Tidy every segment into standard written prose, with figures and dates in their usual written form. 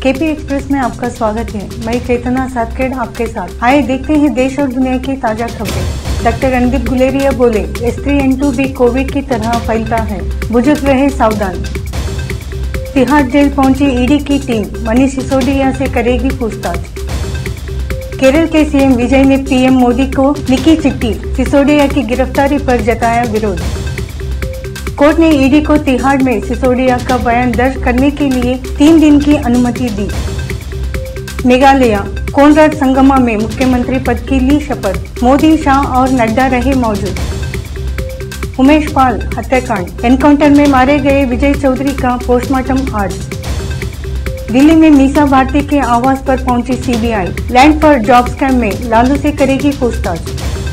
KP express में आपका स्वागत है। मैं चेतना सातखेड़ आपके साथ। आइए देखते हैं देश और दुनिया की ताजा खबरें। डॉक्टर रणदीप गुलेरिया बोले, S3N2 भी कोविड की तरह फैलता है, बुजुर्ग रहे सावधान। तिहाड़ जेल पहुंची ईडी की टीम, मनीष सिसोदिया से करेगी पूछताछ। केरल के सीएम विजय ने पीएम मोदी को लिखी चिट्ठी, सिसोदिया की गिरफ्तारी पर जताया विरोध। कोर्ट ने ईडी को तिहाड़ में सिसोदिया का बयान दर्ज करने के लिए 3 दिन की अनुमति दी। मेघालय कोनराड संगमा में मुख्यमंत्री पद की ली शपथ, मोदी, शाह और नड्डा रहे मौजूद। उमेश पाल हत्याकांड, एनकाउंटर में मारे गए विजय चौधरी का पोस्टमार्टम आज। दिल्ली में मीसा भारती के आवास पर पहुंची CBI, land for job scam में लालू से करेगी पूछताछ।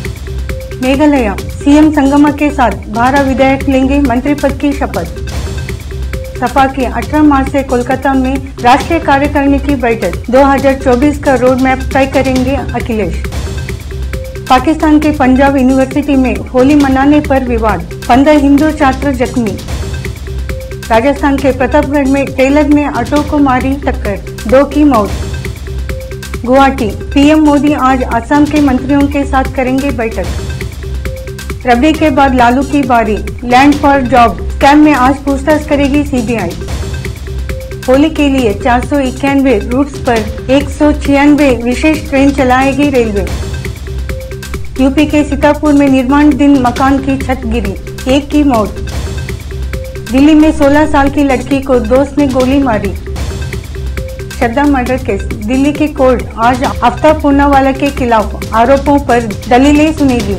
मेघालय सीएम संगमा के साथ 12 विधायक लेंगे मंत्री पद की शपथ। सपा की 18 मार्च से कोलकाता में राष्ट्रीय कार्यकारिणी की बैठक, 2024 का रोड मैप तय करेंगे अखिलेश। पाकिस्तान के पंजाब यूनिवर्सिटी में होली मनाने पर विवाद, 15 हिंदू छात्र जख्मी। राजस्थान के प्रतापगढ़ में टेलर ने ऑटो को मारी टक्कर, 2 की मौत। गुवाहाटी पीएम मोदी आज असम के मंत्रियों के साथ करेंगे बैठक। रबड़ी के बाद लालू की बारी, लैंड फॉर जॉब स्कैम में आज पूछताछ करेगी सीबीआई। होली के लिए 491 रूट्स पर 196 विशेष ट्रेन चलाएगी रेलवे। यूपी के सीतापुर में निर्माणाधीन मकान की छत गिरी, 1 की मौत। दिल्ली में 16 साल की लड़की को दोस्त ने गोली मारी। श्रद्धा मर्डर केस, दिल्ली की कोर्ट आज आफ्ताब पूनावाला के खिलाफ आरोपों पर दलीलें सुनेगी।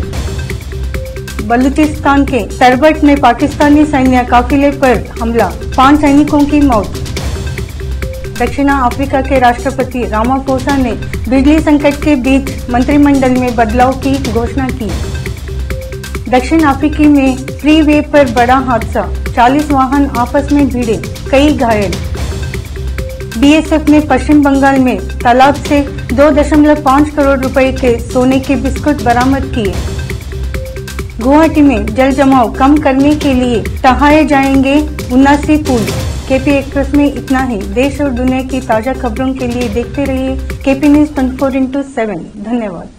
बलूचिस्तान के तरबट में पाकिस्तानी सैन्य काफिले पर हमला, 5 सैनिकों की मौत। दक्षिण अफ्रीका के राष्ट्रपति रामाफोसा ने बिजली संकट के बीच मंत्रिमंडल में बदलाव की घोषणा की। दक्षिण अफ्रीका में फ्री वे पर बड़ा हादसा, 40 वाहन आपस में भिड़े, कई घायल। बीएसएफ ने पश्चिम बंगाल में तालाब से 2.5 करोड़ रुपए के सोने के बिस्कुट बरामद किए। गुवाहाटी में जल जमाव कम करने के लिए बढ़ाए जाएंगे 79 पुल। केपी एक्सप्रेस में इतना ही। देश और दुनिया की ताजा खबरों के लिए देखते रहिए केपी न्यूज़ 24/7। धन्यवाद।